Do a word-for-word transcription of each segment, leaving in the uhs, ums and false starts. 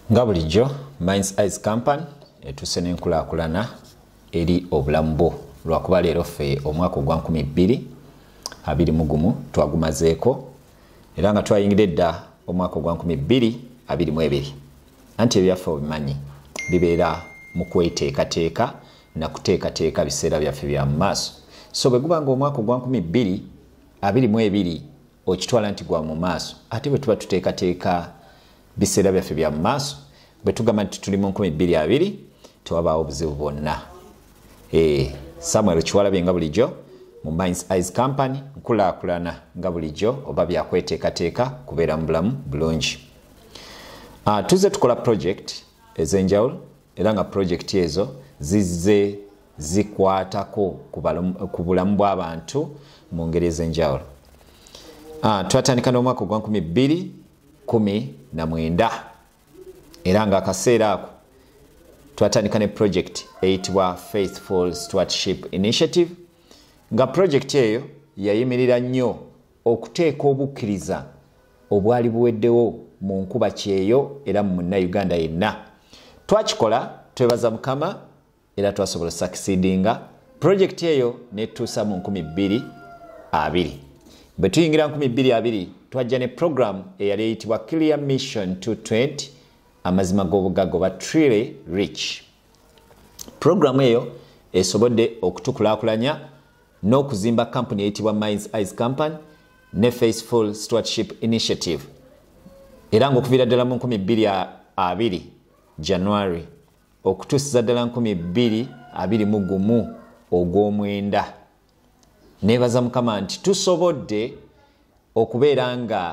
Nga bulijjo Mind's Eyes Company etuse n'enkulaakulana eri obulamu bwo lwakuba leero ffe omwaka ogwa nkumi bbiri abiri mu gumu twagumazeeko era nga twayingira edda omwaka ogwa nkumi bbiri abiri mu ebiri anti ebyaffe obimanyi bibeera mu kweteekateeka na kuteekateeka biseera byaffe bya mu maaso so bwe guba nga omwaka ogwa nkumi bbiri abiri mu ebiri okitwala nti gwa mu maaso ate bwe tuba tuteekateeka biseera byaffe bya mu maaso bwe tugamba nti tuli mu nkumi bbiri abiri tewabaawo buzibu bwonna. Eh, Samuel Kiwalabye nga bulijjo mu Mind's Eyes Company nkulaakulana nga bulijjo oba byakweteekateeka kubeera mu bulamu bulungi. Uh, tuze tukola project ez'enjawulo era nga project ezo zizze zikwatako ku bulamu bw'abantu mu ngeri ez'enjawulo. Uh, twatandika n'omwaka ogwa nkumi bbiri kumi na mwenda era nga akaseera ako twatandika ne project eyitibwa Faithful Stewardship Initiative nga project eyo yayimirira nnyo okuteeka obukkiriza obwali buweddewo mu nkuba kyeyo era mu Munnayuganda yenna. Twakikola twebaza Mukama era twasobola succeedinga project eyo netuusa mu nkumi bbiri abiri. Bwe tuyingira nkumi bbiri abiri twajja ne program eyali eyitibwa Clear Mission two twenty amazima g'obugagga oba Truly Rich. Program eyo esobodde okutukulaakulanya n'okuzimba company eyitibwa Mind's Eyes Company ne Faithful Stewardship Initiative era ng'okuviira ddala mu nkumi bbiri abiri January okutuusiza ddala nkumi bbiri abiri mu gumu ogw'omwenda. Neebaza Mukama nti tusobodde okubeera nga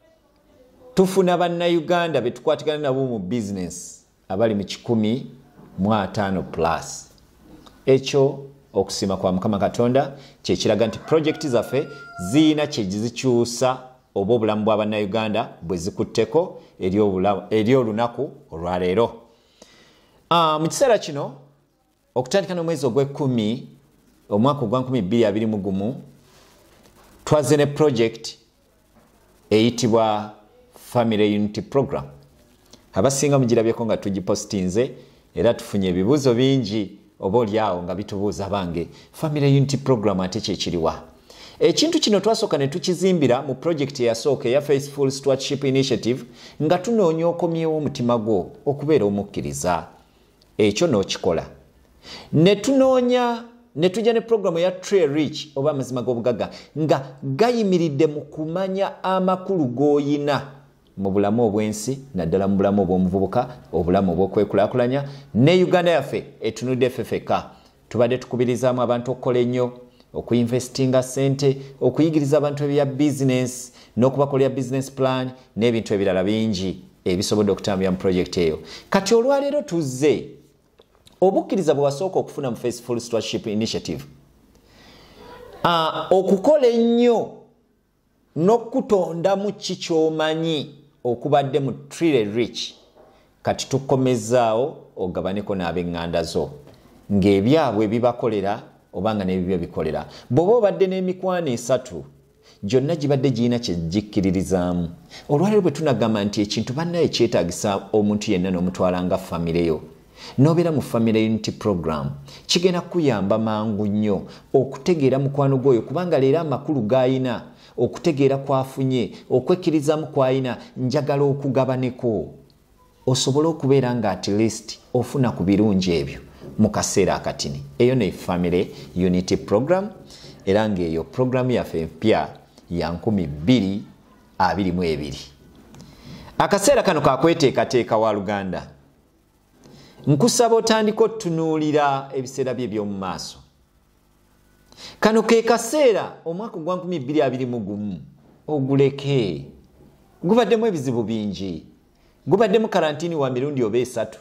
tufuna bannayuganda be tukwatigana nabo mu business abali mu kikumi mu ataano plus. Ekyo okusiima kwa Mukama Katonda kye kiraga nti project zaffe ziina kye zikyusa oba obulamu bwa bannayuganda bwe zikutteko eri olunaku olwaleero. Uh, mu kiseera kino okutandika n'omwezi ogw'ekkumi omwaka ogwa nkumi bbiri abiri mu gumu twaze ne project eyitibwa Family Unity Program. Abasinga mugirabyeko nga tugipostinze era tufunye ebibuuzo bingi oba oliawo nga bitubuuza bange Family Unity Program ate kyekiriwa. Ekintu kino twasooka ne tukizimbira mu project eyasooka eya Faithful Stewardship Initiative nga tunoonya okomyewo omutima gwo okubeera omukkiriza. Ekyo n'okikola. Ne tunoonya ne tujja ne program ya Truly Rich oba amazima g'obugagga nga gayimiridde mu kumanya amakulu g'oyina mu bulamu obw'ensi naddala mu bulamu obw'omuvubuka obulamu obw'okwekulaakulanya ne Uganda yaffe etunudde ffe ffekka. Tubadde tukubirizaamu abantu okukola ennyo okuinvestinga ssente okuyigiriza abantu ebya business n'okubakolera business plan n'ebintu ebirala bingi ebisobodde okutambula mu project eyo. Kati olwaleero tuzze obukkiriza bwe wasooka okufuna mu Faithful Stewardship Initiative uh, okukola ennyo n'okutonda mu kikyomanyi okubadde mu Truly Rich kati tukomezaawo ogabaneko n'ab'eŋŋanda zo ng'ebyabwe bibakolera obanga n'ebibyo bikolera. Bw'oba obadde n'emikwano esatu gyonna gibadde giyina kye gikkiririzaamu. Olwaleero bwe tunagamba nti ekintu bannaye kyetaagisa omuntu yenna n'omutwala nga famire yo nobeera mu Family Unity Program kigenda kuyamba mangu nnyo okutegeera mukwano gwoyo kubanga leero amakulu g'ayina okutegeera kwafunye okwekkirizamu kw'ayina njagala okugabaneko osobole okubeera nga at least ofuna ku birungi ebyo mu kaseera akatini. Eyo ne Family Unity Program era ng'eyo program yaffe empya ya nkumi bbiri abiri mu ebiri. Akaseera kano kakweteekateeka wa Luganda. Nkusaba otandika otunuulira ebiseera bye by'omu maaso. Kano ke kaseera omwaka ogwa nkumi bbiri abiri mu gumu oguleke. Gubaddemu ebizibu bingi. Gubaddemu karantini wa mirundi oba esatu.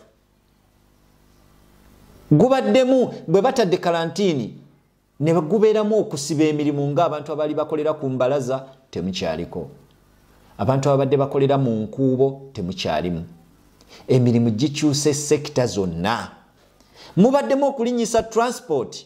Gubaddemu bwe batadde karantini ne bagubeeramu okusiba emirimu ng'abantu abali bakolera ku mbalaza temukyaliko. Abantu abadde bakolera mu nkuubo temukyalimu. Emirimu gikyuse sekita zonna. Mubaddemu okulinyisa transport.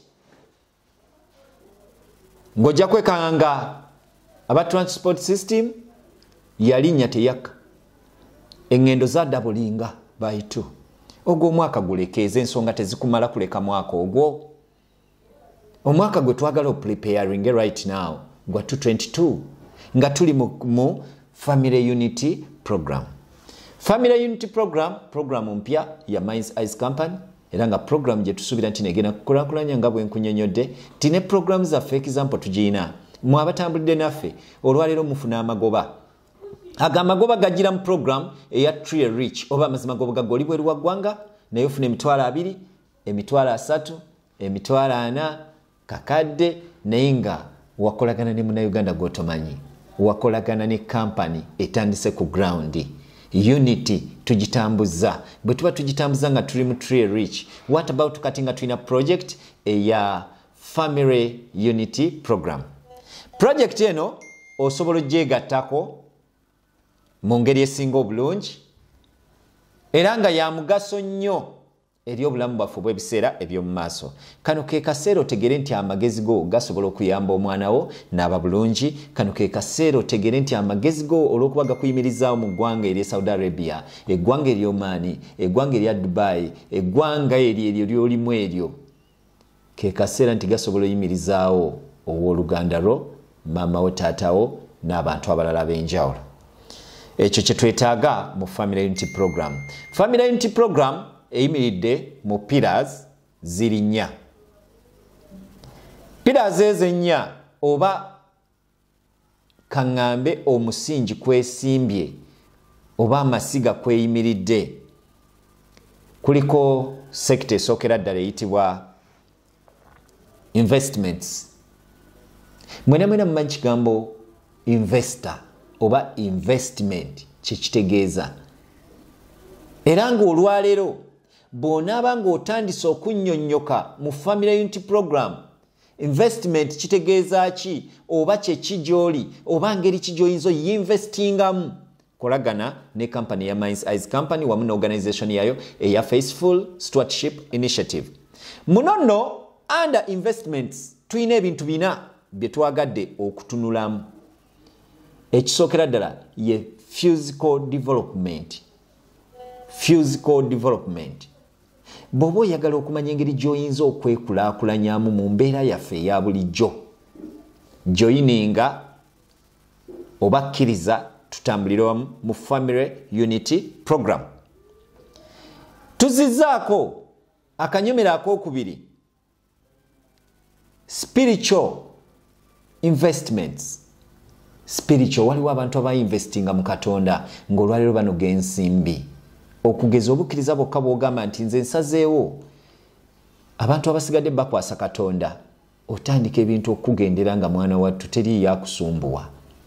Ng'ojja kwekanga aba transport system yalinnya teyakka. Engendo za dabulinga by two ogwo omwaka gulekeeza ensonga tezikumala kuleka mwaka ogwo omwaka gwe twagala preparing right now gwa two twenty-two nga tuli mu, mu family unity program. Family unity program program mpya ya Minds Eyes Company era nga program je tusubira nti negena kukulakulanya nga bwe nkunyonyodde tine programs za for example tujina mu abatambulidde naffe olwalero mufuna amagoba aga magoba gagira mu program eya Tree Rich oba amazima goba gagoli bwe ruwa gwanga nayo fune emitwalo abiri emitwalo asatu emitwalo ana kakadde nainga wakolagana ne muna Uganda gotomanyi wakolagana ne company etandise ku ground unity tujitambuza bwe tuba tujitambuza nga tuli mu Tree Rich. What about katinga tuina project eya family unity program project eno osobola jegatako mu ngeri esinga obulungi era nga ya mugaso nnyo eri obulamu bwaffe bw'ebiseera eby'omu maaso. Kano ke kaseera otegere nti amagezi go gasobola okuyamba omwana wo n'aba bulungi. Kano ke kaseera otegere nti amagezi go olw'okuba gakuyimirizaawo mu ggwanga erya Saudi Arabia, eggwanga erya Oman, eggwanga erya Dubai, eggwanga eryo eryo ly'olimu eryo, ke kaseera nti gasobola oyimirizaawo owooluganda lwo, maama wo, taata wo n'abantu abalala ab'enjawulo. Ekyo kye twetaaga mu Family Unity Program. Family Unity Program eyimiridde mu pillars ziri nnya. Pillars ezo ennya oba kaŋŋambe omusingi kwesimbye oba amasiga kweyimiridde. Kuliko sector esookera ddala eyitibwa investments. Mwena mwena mumanyi kigambo investor oba investment kyekitegeeza. Era ng'olwaleero bw'onaaba ng'otandise okunnyonnyoka mu Family Unity Program, investment kitegeeza ki oba kyeki gy'oli oba ngeri ki gy'oyinza oyinvestingamu, kolagana ne company ya Minds Eyes Company wamu n'organization yayo eya Faithful Stewardship Initiative. Muno nno under investments tuyina ebintu bina bye twagadde okutunulamu. Ekisookera ddala ye physical development. Physical development. Bw'oba oyagala okumanya engeri gy'oyinza okwekulaakulanyamu mu mbeera yaffe eya bulijjo, joyininga oba kkiriza tutambulire wamu mu Family Unity Program. Tuzizzaako akanyomero ak'okubiri, spiritual investments. Spiritual, waliwo abantu abayinvestinga mu Katonda ng'olwaleero banoga ensimbi. Okugeza obukkiriza bwokka bw'ogamba nti nze nsazeewo abantu abasigadde bakwasa Katonda, otandika ebintu okugendera nga mwana wattu teri yakusumbuwa.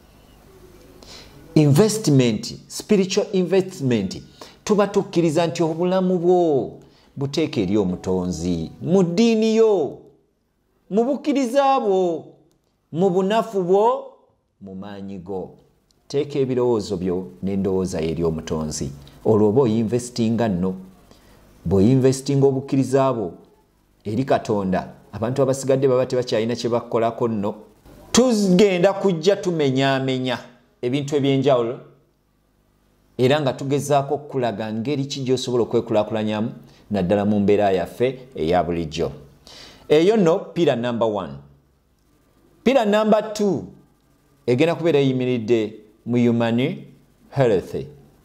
Investment, spiritual investment, tuba tukkiriza nti obulamu bwo buteeka eri omutonzi mu ddiini yo, mu bukkiriza bwo, mu bunafu bwo, mu maanyi go. Teeka ebirowoozo byo n'endowooza eri omutonzi. Olwo oba oyinvestinga nno. Bw'oyinvestinga obukkiriza bwo eri Katonda, abantu abasigadde baba tebakyalina kye bakolako nno. Tugenda kujja tumenyaamenya ebintu eby'enjawulo era nga tugezaako okulaga ngeri ki gy'osobola okwekulaakulanyamu naddala mu mbeera yaffe eya bulijjo. Eyo nno pillar number one. Pillar number two egenda kubeera eyimiridde mu human health.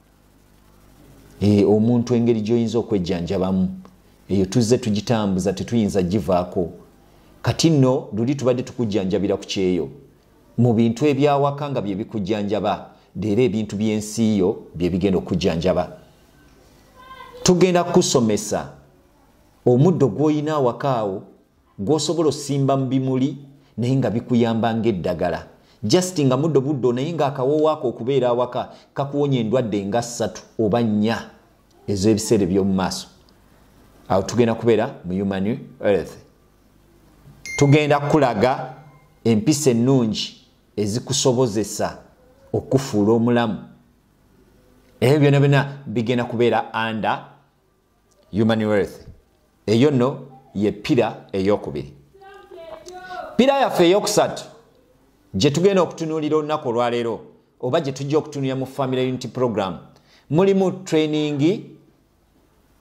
E, omuntu engeri gy'oyinza okwejjanjabamu eyo tuzze tugitambuza tetuyinza givaako. Kati nno luli tubadde tukujjanjabira ku kyeyo mu bintu ebyawaka nga bye bikujjanjaba, era ebintu by'ensi yo bye bigenda okujjanjaba. Tugenda kusomesa omuddo gw'olina awaka awo gw'osobola osimba mu bimuli naye nga bikuyamba ng'eddagala. Just nga muddo buddo naye nga akawoowo ako okubeera awaka kakuwonya endwadde nga ssatu oba nnya ez'ebiseera by'omu maaso. Awo tugenda kubeera mu human health. Tugenda kulaga empisa ennungi ezikusobozesa okufuula omulamu. Ebyo byonna byonna bigenda kubeera under human health. Eyo nno ye pira ey'okubiri. Pira yaffe ey'okusatu gye tugenda okutunuulira olunaku olwaleero oba gye tujja okutunuulira mu Family Unity Program, mulimu training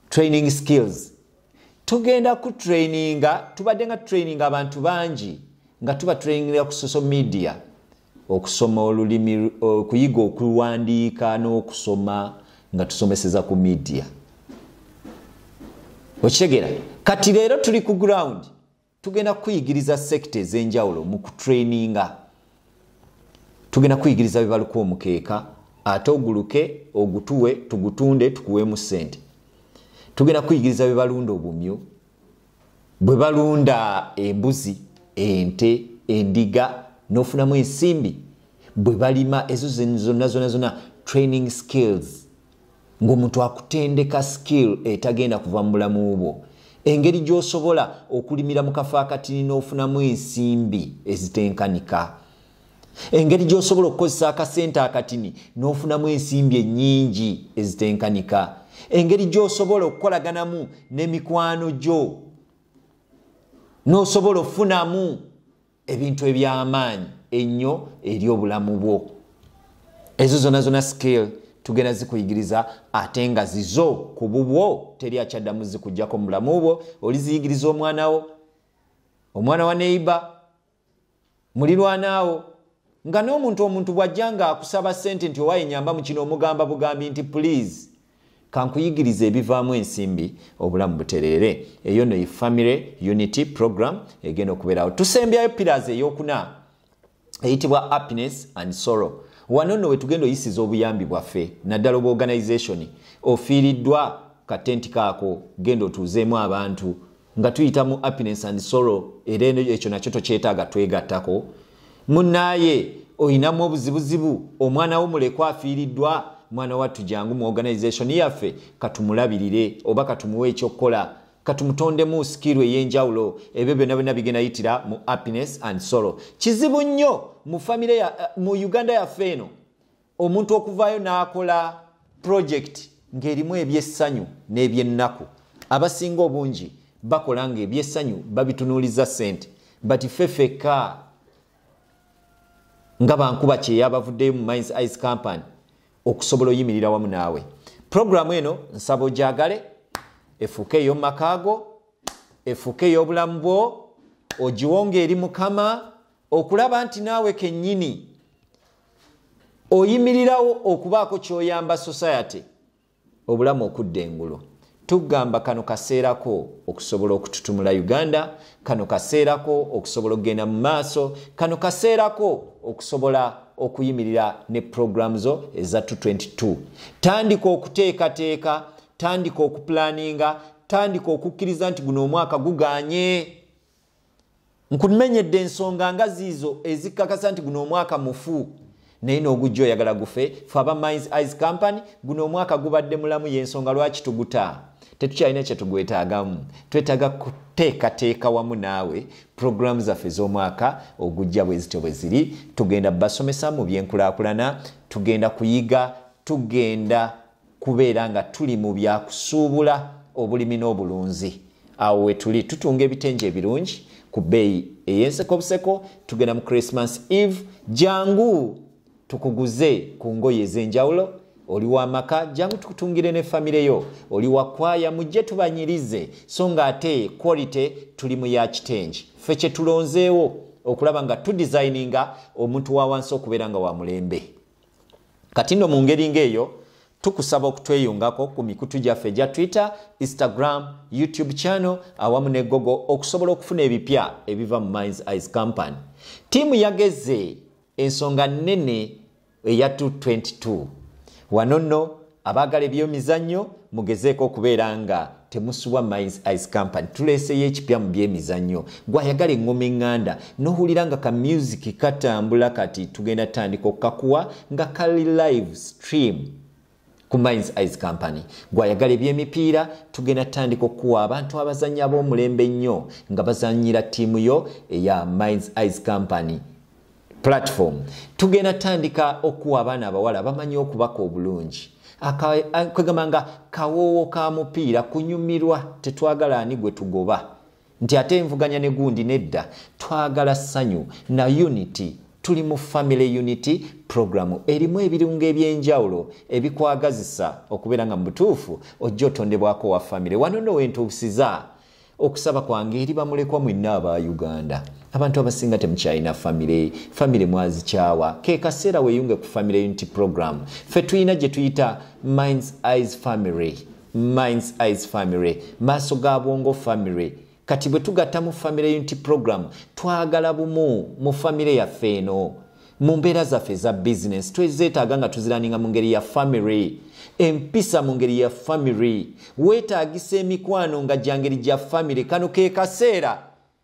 training skills tugenda ku traininga tubadde nga training abantu bangi nga tuba training ku social media okusoma olulimi okuyiga okuwandiika n'okusoma nga tusomeseza ku media okitegeera kati leero tuli ku ground tugenda kuyigiriza sectors enjawulo mu kutraininga tugenda kuyigiriza bibaluko omukeeka ate oguluke ogutuwe tugutunde tukuweemu ssente tugenda kuyigiriza bibalunda obumyu bwe balunda embuzi ente endiga n'ofunamu ensimbi bwe balima ezo zonna zonna zonna training skills ng'omuntu akutendeka skill etagenda kuva mu bulamu bwo engeri gy'osobola okulimira mu kafo akatini n'ofunamu ensimbi ezitenkanika engeri gy'osobola okukozesa akasente akatini n'ofunamu ensimbi ennyingi ezitenkanika engeri gy'osobola okukolaganamu n'emikwano gyo n'osobola okufunamu ebintu eby'amaanyi ennyo eri obulamu bwo ezo zonna zonna skill tugenda zikuyigiriza ate nga zizo ku bubwo teri akyaddamu zikujjako mu bulamu bwo oliziyigiriza omwana wo omwana wa neighbor mulirwanaawo nga n'omuntu omuntu bw'ajja nga akusaba ssente nti owaye nyamba mu kino omugamba bugambi nti please kankuyigiriza ebivaamu ensimbi obulamu butereere eyo no family unity program egenda okubeerawo tusembyayo pillars ey'okuna eyitibwa happiness and sorrow wano nno we tugenda oyisiza obuyambi bwaffe naddala obwa organization ofiiriddwa katenti kaako genda otuuzeemu abantu nga tuyita mu happiness and sorrow era ekyo nakyo tokyetaaga twegattako munnaaye oyinamu obuzibuzibu omwana wo mulekwa afiiriddwa mwana wattu jangu mu organization yaffe katumulabirire oba katumuwe ekyokukola katumutondemu skill ey'enjawulo ebyo byonna byonna bigenda yitira mu happiness and sorrow kizibu nnyo mu family ya mu Uganda yaffe eno omuntu okuvaayo n'akola project ng'erimu ebyessanyu n'ebyennaku abasinga obungi bakola nga ebyessanyu babitunuuliza ssente but ffe ffekka nga bankuba kyeyabavuddeyo mu Mines Ice Company okusobola oyimirira wamu naawe programu eno nsaba ogyagale efuuke ey'omumakaago efuuke ey'obulamu bwo ogiwonga eri Mukama okulaba nti naawe kennyini oyimirirawo okubaako ky'oyamba society obulamu okudda engulo tugamba kano kaseerako okusobola okututumula Uganda kano kaseerako okusobola okugenda mu maaso kano kaseerako okusobola okuyimirira ne program zo eza two twenty-two tandika okuteekateeka tandika okuplaninga tandika okukkiriza nti guno omwaka guganye nkumenyedde ensonga nga ziizo ezikakasa nti guno omwaka mufu naye n'ogujja oyagala gufe fe aba Mines Ice Company guno omwaka gubadde mulamu y'ensonga lwaki tuguta tetukyalina kye tugwetaagamu twetaaga kuteekateeka wamu naawe programu zaffe z'omwaka ogujja bwe zityo bwe ziri tugenda basomesa mu byenkulaakulana tugenda kuyiga tugenda kubeera nga tuli mu byakusuubula obulimi n'obulunzi awo we tuli tutunga ebitengi ebirungi ku bbeeyi ey'enseko buseko tugenda mu Christmas Eve jangu tukuguze ku ngoye ez'enjawulo oli wa maka jangu tukutungire ne family yo oli wa kwaya mujje tubanyirize so nga ate quality tuli mu ya kitengi ffe kye tulonzeewo okulaba nga tu designinga omuntu wa wansi okubeera nga wa mulembe kati nno mu ngeri ng'eyo tukusaba okutweyungako ku mikutu gyaffe gya Twitter, Instagram, YouTube channel awamu ne Google okusobola okufuna ebipya ebiva mu Mines Ice Company. Tiimu yageze ensonga nnene eya two twenty-two. Wano nno abaagala ebyemizannyo mugezeeko okubeera nga temusuwa Mines Ice Company. Tuleeseyo ekipya mu byemizannyo. Gwayagala engoma eŋŋanda n'owulira nga ka music katambula kati tugenda tandika okukakuwa nga kali live stream ku Mines Ice Company. Gwayagala ebyemipiira tugenda tandika okuwa abantu abazannya ab'omulembe nnyo nga bazannyira ttiimu yo eya Mines Ice Company platform. Tugenda tandika okuwa abaana abawala bamanyi okubaka obulungi. Kwegamba nga kawoowo ka mupiira kunyumirwa tetwagala ani gwe tugoba nti ate envuganya ne gundi nedda twagala ssanyu na unity tuli mu family unity program erimu ebirungo ebyenjawulo ebikwagazisa okubeera nga mu butuufu ojja otondebwako wa family. Wano nno wentuusiza okusaba kwange eri bamulekwa mwenna aba Uganda. Abantu abasinga temukyalina family, family mwazikyawa. Ke kaseera weeyunge ku family unity program. Ffe tuyina gye tuyita Mind's Eyes Family. Mind's Eyes Family. Maaso ga bwongo family. Kati bwe tugatta mu family unity program twagala bumu mu family yaffe eno. Mu mbeera zaffe za business twezeetaaga nga tuziraninga mu ngeri ya family. Empisa mu ngeri ya family. Weetaagisa emikwano nga gya ngeri gya family. Kano ke kaseera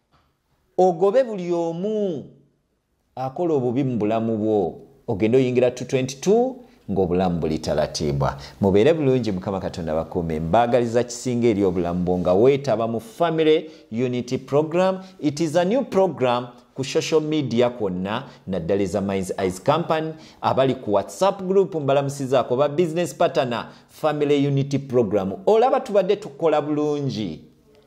ogobe buli omu akola obubi mu bulamu bwo. Ogenda oyingira two twenty-two ng'obulamu buli talatiibwa. Mubeere bulungi, Mukama Katonda bakuume. Mbaagaliza kisinga eri obulamu bwo nga weetaba mu family unity program. It is a new program ku social media kwonna naddala eza Mind's Eyes Company. Abali ku WhatsApp group mbalamusizaako ba business partner family unity program. Olaba tubadde tukola bulungi.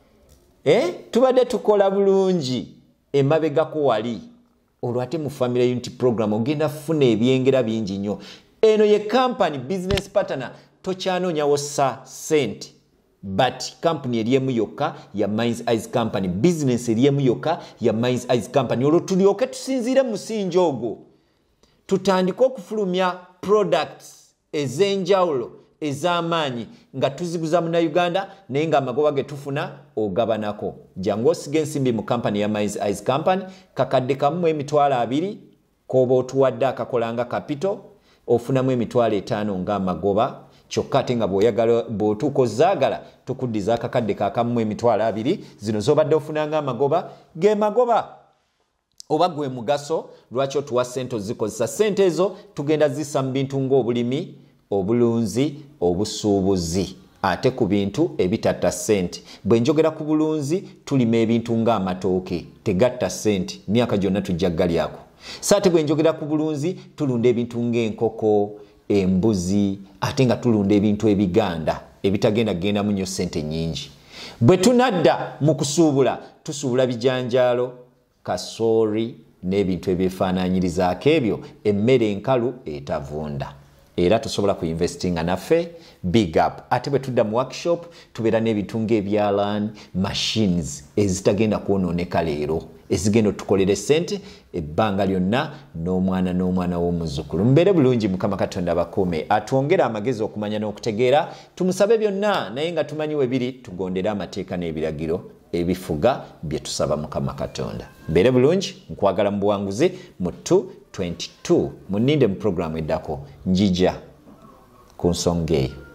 Eh? Tubadde tukola bulungi. Emabegako wali. Olwate mu family unity program ogenda funa ebyengera bingi nnyo. Eno ye company business partner tokyanonyawo sa sent. But company eriemu yokka ya Mind's Eyes Company. Business eriemu yokka ya Mind's Eyes Company. Olwo tulyoke tusinziire musingi ogwo. Tutandika okufulumya products ez'enjawulo ez'amaanyi nga tuziguza mu Uganda naye nga amagoba ge tufuna ogabanako. Jangu osige ensimbi mu company ya Mind's Eyes Company. Kakadde kamu emitwalo abiri k'oba otuwadde akakolanga capital. Ofunamu emitwalo etaano nga amagoba. Kyokka ate nga bw'oyagala bw'otuuka ozaagala tukuddiza akakadde kaakamu emitwalo abiri. Zino z'obadde ofunanga amagoba ge magoba oba gwe mugaso. Lwaki otuwa ssente ozikozesa? Ssente ezo tugenda zissa mu bintu ng'obulimi, obulunzi, obusuubuzi, ate ku bintu ebitatta ssente. Bwe njogera ku bulunzi tulima ebintu ng'amatooke tegatta ssente, myaka gyonna tujja galyako. Saate bwe njogera ku bulunzi tulunda ebintu ng'enkoko, embuzi, ate nga tulunda ebintu ebiganda ebitagenda genda mu nnyo ssente nnyingi. Bwe tunadda mu kusuubula tusuubula bijanjaalo, kasoori n'ebintu ebyefaanaanyirizaako ebyo, emmere enkalu etavunda. Era tusobola ku investinga naffe big up. Ate bwe tudda mu workshop tubeera n'ebintu ng'ebyalaani, machines ezitagenda kwonooneka leero, ezigenda tukolere ssente ebbanga lyonna n'omwana n'omwana w'omuzzukulu. Mbeere bulungi, Mukama Katonda bakuume, atwongere amagezi okumanya n'okutegeera. Tumusabe byonna naye nga tumanyi we biri, tugondere amateeka n'ebiragiro ebifuga bye tusaba Mukama Katonda. Mbeere bulungi, nkwagala mu buwanguzi mu two twenty-two. Muninde mu programu eddako njija ku nsonga eyo.